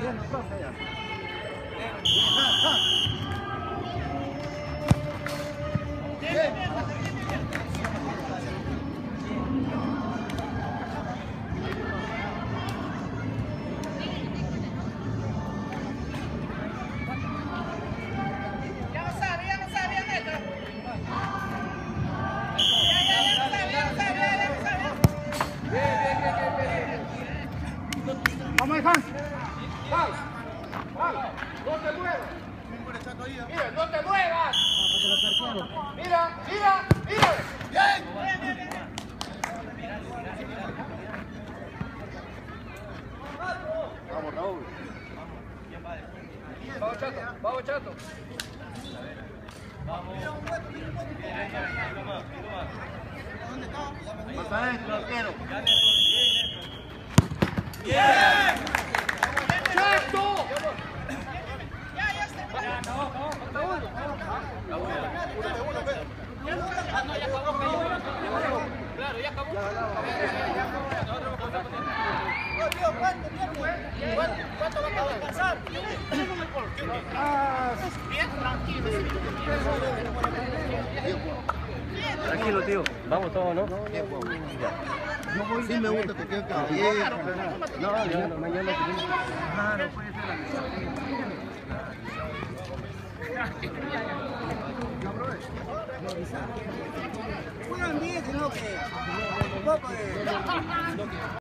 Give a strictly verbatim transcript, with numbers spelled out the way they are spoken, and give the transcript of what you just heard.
Vamos, Hans. Hans. Hans. No te muevas. Mira, no te muevas. Mira, mira, mira. Bien. Vamos, Raúl. Vamos, Chato. Vamos, Chato. Más adentro, arquero. ¡Bien! ¡Chato! Ya, ya está. Ya acabó, acabó. Claro, ya acabó. ¿Cuánto tiempo? ¿Cuánto va a alcanzar? Bien, tranquilo. Tranquilo, tío. Vamos todos, ¿no? Sí me gusta que quede caballero. No, ya, no, mañana tenemos... Ah, no puede ser la mesa. Un ambiente, ¿no? Que un poco de...